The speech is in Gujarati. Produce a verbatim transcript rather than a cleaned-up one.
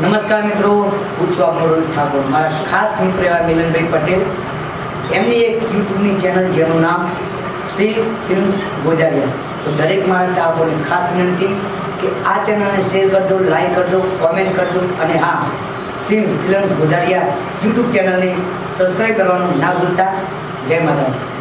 નમસ્કાર મિત્રો, હું છું આપનો રોહિત ઠાકોર. મારા ખાસ મિત્ર એવા મિલનભાઈ પટેલ, એમની એક યુટ્યુબની ચેનલ જેનું નામ શ્રી ફિલ્મ્સ ગોજારિયા. તો દરેક મારા ચાહકોને ખાસ વિનંતી કે આ ચેનલને શેર કરજો, લાઈક કરજો, કોમેન્ટ કરજો અને હા, શ્રી ફિલ્મ્સ ગોજારિયા યુટ્યુબ ચેનલને સબસ્ક્રાઈબ કરવાનું ના ભૂલતા. જય માતાજી.